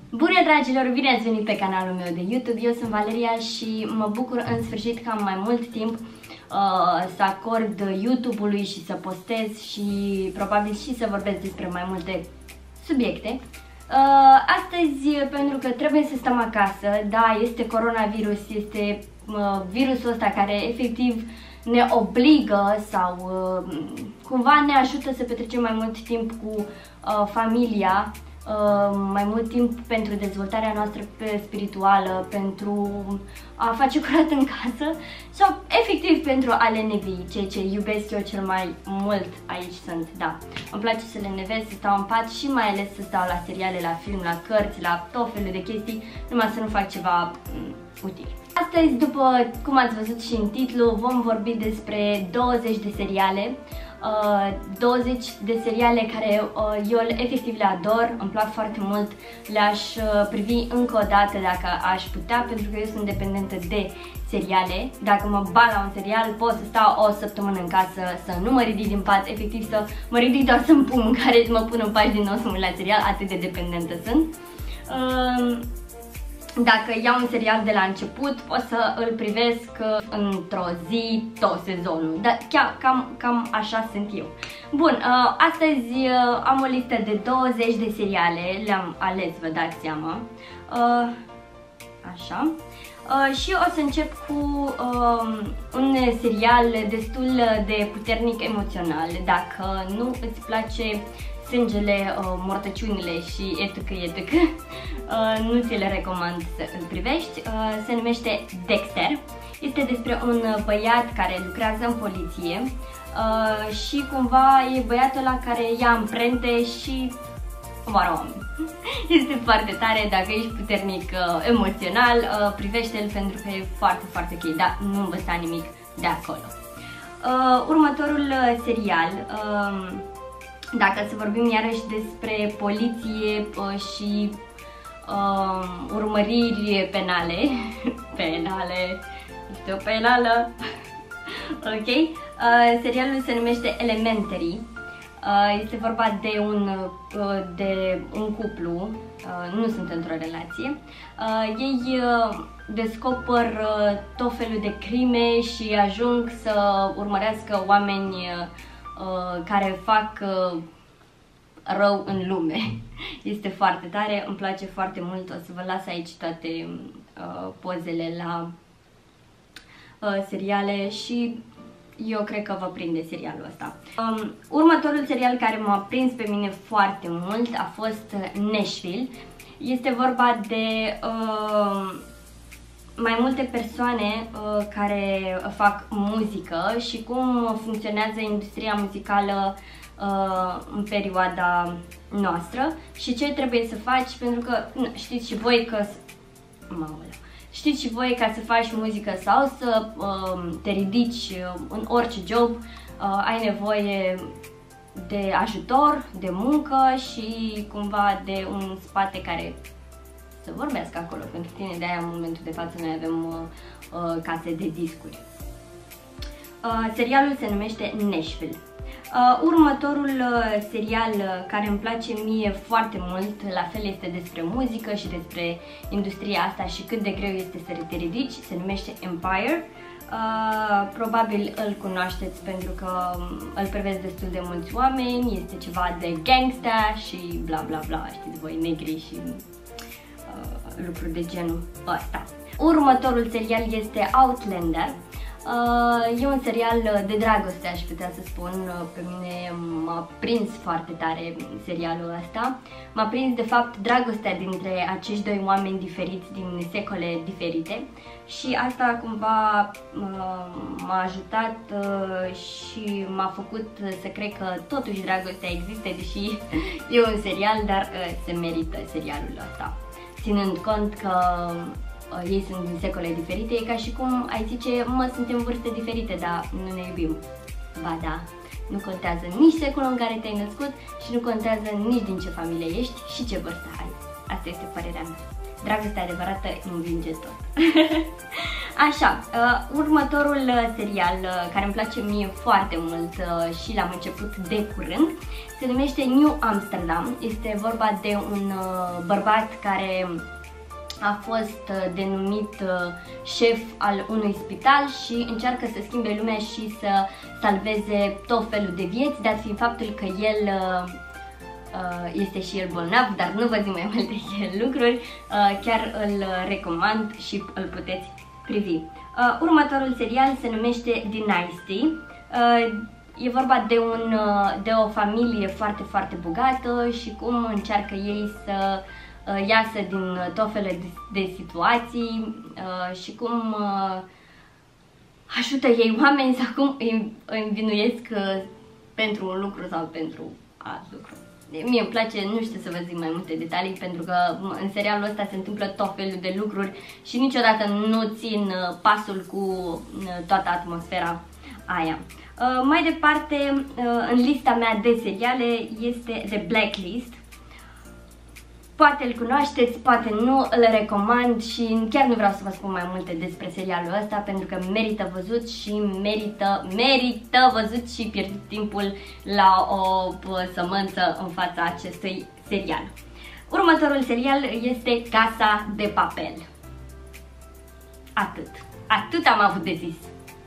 Bună dragilor, bine ați venit pe canalul meu de YouTube. Eu sunt Valeria și mă bucur în sfârșit că am mai mult timp să acord YouTube-ului și să postez și probabil și să vorbesc despre mai multe subiecte. Astăzi, pentru că trebuie să stăm acasă, da, este coronavirus, este virusul ăsta care efectiv ne obligă sau cumva ne ajută să petrecem mai mult timp cu familia, mai mult timp pentru dezvoltarea noastră spirituală, pentru a face curat în casă sau efectiv pentru a le nevi, ceea ce iubesc eu cel mai mult aici sunt, da. Îmi place să le nevesc, să stau în pat și mai ales să stau la seriale, la film, la cărți, la tot felul de chestii, numai să nu fac ceva util. Astăzi, după cum ați văzut și în titlu, vom vorbi despre 20 de seriale. 20 de seriale care eu efectiv le ador, îmi plac foarte mult, le-aș privi încă o dată dacă aș putea, pentru că eu sunt dependentă de seriale. Dacă mă bag la un serial, pot să stau o săptămână în casă, să nu mă ridic din pat, efectiv să mă ridic doar să-mi pun mâncare, să mă pun în pat din nou să mă uit la serial, atât de dependentă sunt. Dacă iau un serial de la început, pot să îl privesc într-o zi tot sezonul, dar chiar cam așa sunt eu. Bun, astăzi am o listă de 20 de seriale, le-am ales, vă dați seama, așa. Și o să încep cu un serial destul de puternic emoțional. Dacă nu îți place sângele, mortăciunile și etc. Nu ți le recomand să îl privești. Se numește Dexter. Este despre un băiat care lucrează în poliție și cumva e băiatul ăla care ia amprente și omoară oameni. Este foarte tare, dacă ești puternic emoțional, privește-l pentru că e foarte, foarte ok, dar nu învăța nimic de acolo. Următorul serial, dacă să vorbim iarăși despre poliție și urmăriri penale, este o penală, ok, serialul se numește Elementary. Este vorba de un cuplu, nu sunt într-o relație. Ei descoperă tot felul de crime și ajung să urmărească oameni care fac rău în lume. Este foarte tare, îmi place foarte mult. O să vă las aici toate pozele la seriale și eu cred că vă prinde serialul ăsta. Următorul serial care m-a prins pe mine foarte mult a fost Nashville. Este vorba de mai multe persoane care fac muzică și cum funcționează industria muzicală în perioada noastră și ce trebuie să faci, pentru că știți și voi că știți și voi, ca să faci muzică sau să te ridici în orice job, ai nevoie de ajutor, de muncă și cumva de un spate care să vorbească acolo pentru tine. De aia în momentul de față noi avem case de discuri. Serialul se numește Nashville. Următorul serial care îmi place mie foarte mult, la fel este despre muzică și despre industria asta și cât de greu este să te ridici, se numește Empire. Probabil îl cunoașteți pentru că îl privesc destul de mulți oameni, este ceva de gangsta și bla bla bla, știți voi, negri și lucruri de genul ăsta. Următorul serial este Outlander. E un serial de dragoste, aș putea să spun. Pe mine m-a prins foarte tare serialul ăsta. M-a prins de fapt dragostea dintre acești doi oameni diferiți din secole diferite și asta cumva m-a ajutat și m-a făcut să cred că totuși dragostea există, deși e un serial, dar se merită serialul ăsta. Ținând cont că ei sunt din secole diferite, e ca și cum ai zice, mă, suntem vârste diferite, dar nu ne iubim. Ba da, nu contează nici secolul în care te-ai născut și nu contează nici din ce familie ești și ce vârstă ai. Asta este părerea mea. Dragostea adevărată învinge tot. Așa, următorul serial care îmi place mie foarte mult și l-am început de curând se numește New Amsterdam. Este vorba de un bărbat care a fost denumit șef al unui spital și încearcă să schimbe lumea și să salveze tot felul de vieți, dat fiind faptul că el este și el bolnav, dar nu vă zic mai multe lucruri, chiar îl recomand și îl puteți privi. Următorul serial se numește Dynasty. E vorba de o familie foarte, foarte bogată și cum încearcă ei să iasă din tot felul de situații și cum ajută ei oameni sau cum îi învinuiesc pentru un lucru sau pentru alt lucru. Mie îmi place, nu știu să vă zic mai multe detalii, pentru că în serialul ăsta se întâmplă tot felul de lucruri și niciodată nu țin pasul cu toată atmosfera aia. Mai departe, în lista mea de seriale este The Blacklist. Poate îl cunoașteți, poate nu, îl recomand și chiar nu vreau să vă spun mai multe despre serialul ăsta pentru că merită văzut și merită văzut și pierdut timpul la o sămânță în fața acestui serial. Următorul serial este Casa de Papel. Atât am avut de zis.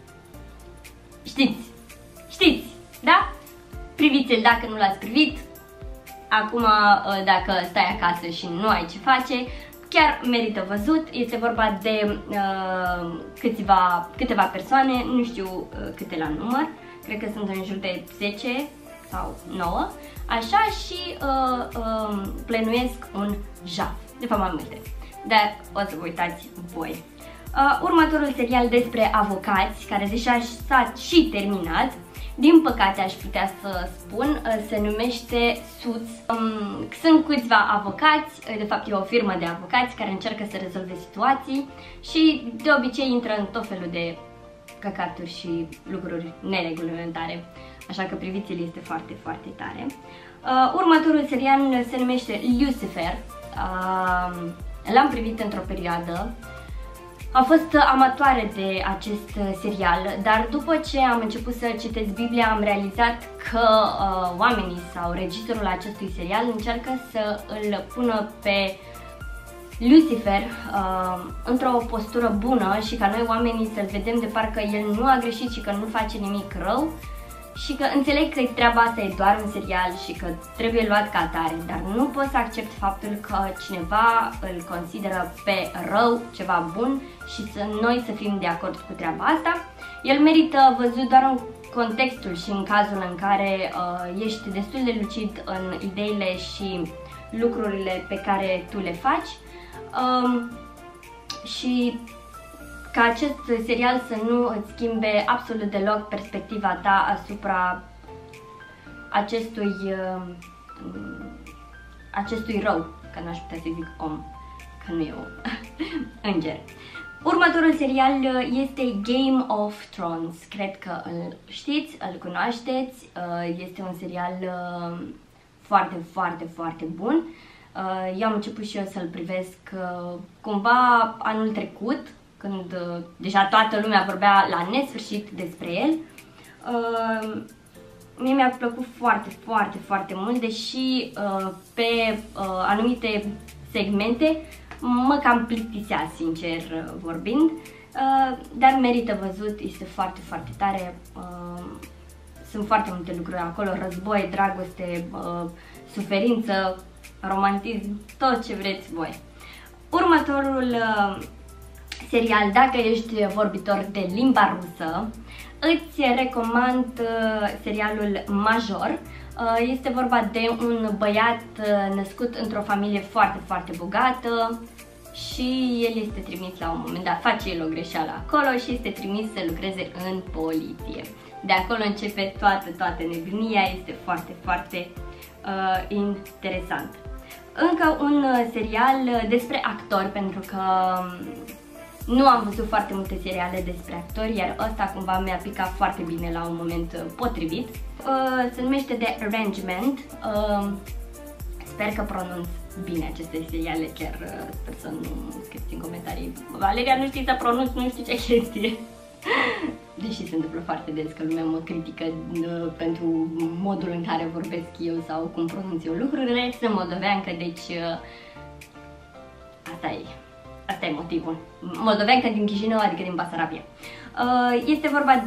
Știți, da? Priviți-l dacă nu l-ați privit. Acum, dacă stai acasă și nu ai ce face, chiar merită văzut. Este vorba de câteva persoane, nu știu câte la număr, cred că sunt în jur de 10 sau 9, așa, și plănuiesc un jaf, de fapt mai multe, dar o să vă uitați voi. Următorul serial despre avocați, care deja s-a și terminat, din păcate aș putea să spun, se numește Suits. Sunt câțiva avocați, de fapt e o firmă de avocați care încearcă să rezolve situații și de obicei intră în tot felul de căcaturi și lucruri neregulamentare, așa că priviți-l, este foarte, foarte tare. Următorul serial se numește Lucifer. L-am privit într-o perioadă. Am fost amatoare de acest serial, dar după ce am început să citesc Biblia am realizat că oamenii sau regizorul acestui serial încearcă să îl pună pe Lucifer într-o postură bună și ca noi oamenii să-l vedem de parcă el nu a greșit și că nu face nimic rău. Și că înțeleg că treaba asta e doar un serial și că trebuie luat ca atare, dar nu pot să accept faptul că cineva îl consideră pe rău, ceva bun, și noi să fim de acord cu treaba asta. El merită văzut doar în contextul și în cazul în care ești destul de lucid în ideile și lucrurile pe care tu le faci și ca acest serial să nu îți schimbe absolut deloc perspectiva ta asupra acestui rău, că n-aș putea să zic om, că nu e om, înger. Următorul serial este Game of Thrones, cred că îl știți, îl cunoașteți, este un serial foarte, foarte, foarte bun. Eu am început și eu să-l privesc cumva anul trecut, când deja toată lumea vorbea la nesfârșit despre el. Mie mi-a plăcut foarte, foarte, foarte mult, deși pe anumite segmente mă cam plictisea, sincer vorbind, dar merită văzut, este foarte, foarte tare. Sunt foarte multe lucruri acolo, război, dragoste, suferință, romantism, tot ce vreți voi. Următorul serial, dacă ești vorbitor de limba rusă, îți recomand serialul Major. Este vorba de un băiat născut într-o familie foarte, foarte bogată și el este trimis la un moment dat, face el o greșeală acolo și este trimis să lucreze în poliție. De acolo începe toată nebunia, este foarte, foarte interesant. Încă un serial despre actori, pentru că nu am văzut foarte multe seriale despre actori, iar ăsta cumva mi-a picat foarte bine la un moment potrivit. Se numește The Arrangement, sper că pronunț bine aceste seriale, chiar sper să nu scrieți în comentarii Valeria, nu știi să pronunț, nu știu ce chestie. Deși se întâmplă foarte des că lumea mă critică pentru modul în care vorbesc eu sau cum pronunț eu lucrurile. Sunt moldoveancă, deci asta e motivul. Moldoveancă din Chișinău, adică din Basarabia. Este vorba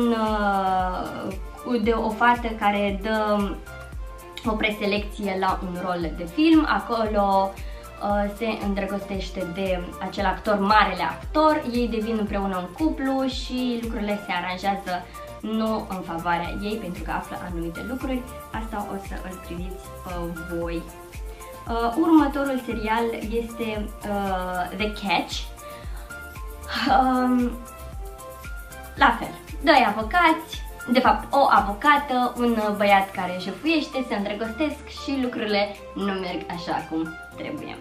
de o fată care dă o preselecție la un rol de film. Acolo se îndrăgostește de acel actor, marele actor, ei devin împreună un cuplu și lucrurile se aranjează nu în favoarea ei pentru că află anumite lucruri. Asta o să îl priviți voi. Următorul serial este The Catch. La fel, doi avocați, de fapt o avocată, un băiat care jefuiește, se îndrăgostesc și lucrurile nu merg așa cum trebuie.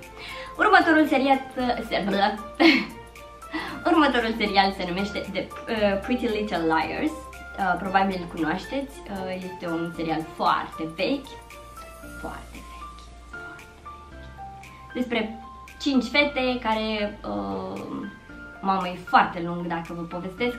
Următorul serial se numește The Pretty Little Liars. Probabil îl cunoașteți, este un serial foarte vechi, despre 5 fete care, mamă, e foarte lung dacă vă povestesc.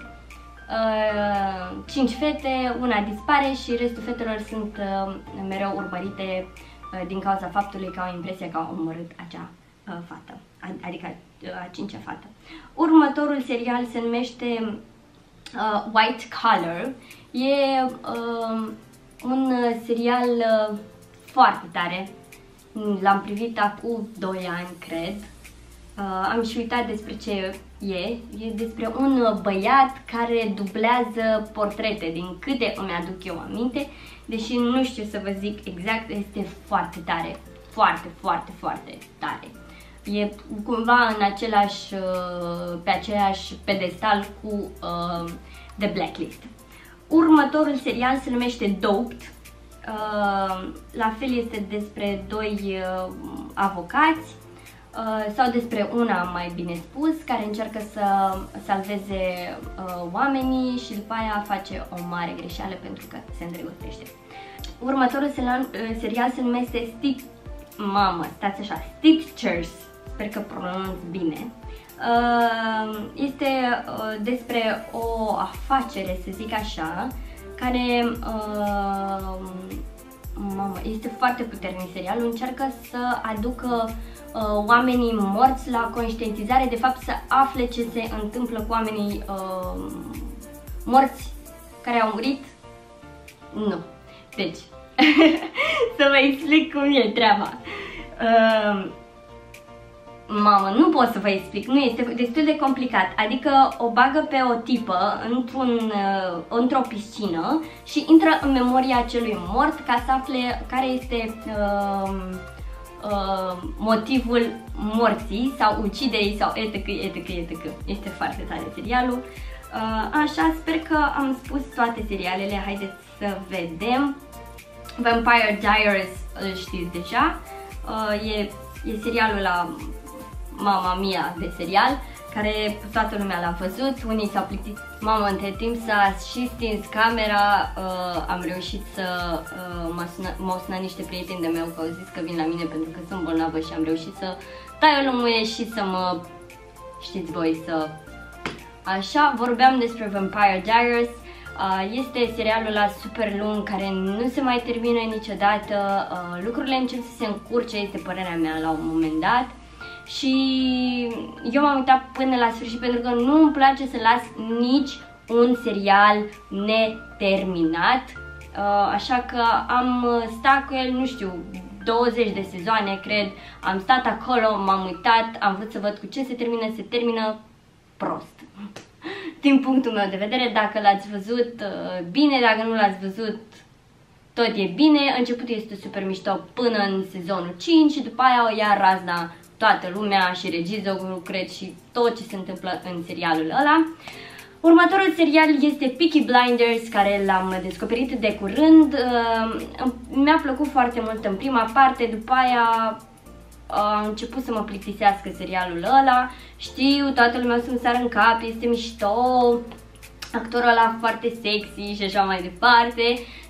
5 fete, una dispare și restul fetelor sunt mereu urmărite din cauza faptului că au impresia că au omorât acea fată, adică a 5-a fată. Următorul serial se numește White Collar. E un serial foarte tare. L-am privit acum 2 ani, cred. Am și uitat despre ce e. E despre un băiat care dublează portrete, din câte îmi aduc eu aminte, deși nu știu să vă zic exact, este foarte tare. Foarte tare. E cumva în pe aceeași pedestal cu The Blacklist. Următorul serial se numește Doped. La fel este despre 2 avocați sau despre una, mai bine spus, care încearcă să salveze oamenii și după aia face o mare greșeală pentru că se îndrăgostește. Următorul serial se numește Stitchers, sper că pronunț bine. Este despre o afacere, să zic așa, care este foarte puternic serialul, încearcă să aducă oamenii morți la conștientizare, de fapt să afle ce se întâmplă cu oamenii morți care au murit. Nu. Deci, să vă explic cum e treaba. Mamă, nu pot să vă explic, nu, este destul de complicat. Adică o bagă pe o tipă într-o piscină și intră în memoria acelui mort ca să afle care este motivul morții sau uciderii sau etc. Este foarte tare serialul. Așa, sper că am spus toate serialele, haideți să vedem. Vampire Diaries îl știți deja, e serialul la Mamma Mia de serial, care toată lumea l-a văzut, unii s-au plictit. Mamă, între timp s-a și stins camera, am reușit să m-au sunat niște prieteni de meu că au zis că vin la mine pentru că sunt bolnavă și am reușit să tai o lămâie și să mă, știți voi, să... Așa, vorbeam despre Vampire Diaries. Este serialul ăla super lung care nu se mai termină niciodată, lucrurile încep să se încurce, este părerea mea la un moment dat. Și eu m-am uitat până la sfârșit pentru că nu îmi place să las nici un serial neterminat. Așa că am stat cu el, nu știu, 20 de sezoane, cred. Am stat acolo, m-am uitat, am vrut să văd cu ce se termină prost. Din punctul meu de vedere, dacă l-ați văzut, bine, dacă nu l-ați văzut, tot e bine. Începutul este super mișto până în sezonul 5 și după aia o ia razna toată lumea și regizorul, cred, și tot ce se întâmplă în serialul ăla. Următorul serial este Peaky Blinders, care l-am descoperit de curând. Mi-a plăcut foarte mult în prima parte, după aia a început să mă plictisească serialul ăla. Știu, toată lumea să-mi sară în cap, este mișto, actorul ăla foarte sexy și așa mai departe,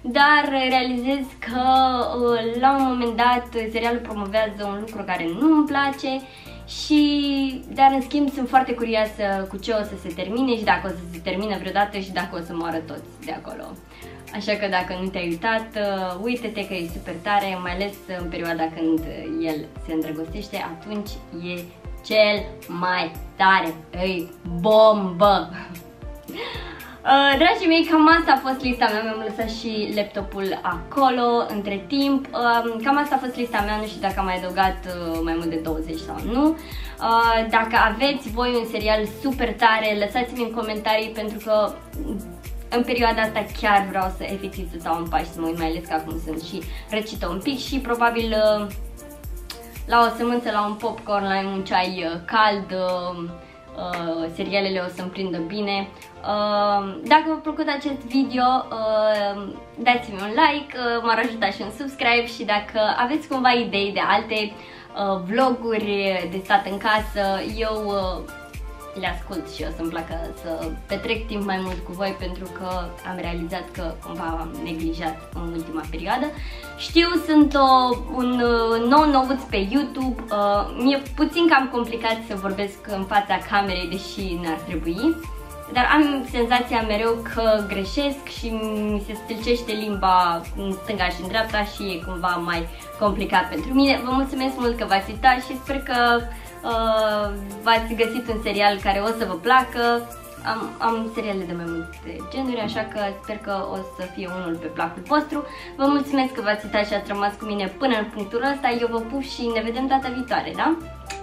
dar realizez că la un moment dat serialul promovează un lucru care nu îmi place dar în schimb sunt foarte curioasă cu ce o să se termine și dacă o să se termine vreodată și dacă o să moară toți de acolo. Așa că dacă nu te-ai uitat, uite-te că e super tare, mai ales în perioada când el se îndrăgostește, atunci e cel mai tare, e bombă! Dragii mei, cam asta a fost lista mea, mi-am lăsat și laptopul acolo între timp. Cam asta a fost lista mea, nu știu dacă am mai adăugat mai mult de 20 sau nu. Dacă aveți voi un serial super tare, lăsați-mi în comentarii, pentru că în perioada asta chiar vreau să efectiv să stau în pași, să mă uit, mai ales că acum sunt și răcită un pic și probabil la o sămânță, la un popcorn, la un ceai cald, serialele o să-mi prindă bine. Dacă v-a plăcut acest video, dați-mi un like, m-ar ajuta și un subscribe și dacă aveți cumva idei de alte vloguri de stat în casă, eu le ascult și o să-mi placă să petrec timp mai mult cu voi, pentru că am realizat că cumva am neglijat în ultima perioadă. Știu, sunt un nou novuț pe YouTube, mi-e puțin cam complicat să vorbesc în fața camerei, deși n-ar trebui, dar am senzația mereu că greșesc și mi se stâlcește limba în stânga și în dreapta și e cumva mai complicat pentru mine. Vă mulțumesc mult că v-ați uitat și sper că v-ați găsit un serial care o să vă placă. Am seriale de mai multe genuri, așa că sper că o să fie unul pe placul vostru. Vă mulțumesc că v-ați uitat și ați rămas cu mine până în punctul ăsta. Eu vă pup și ne vedem data viitoare, da?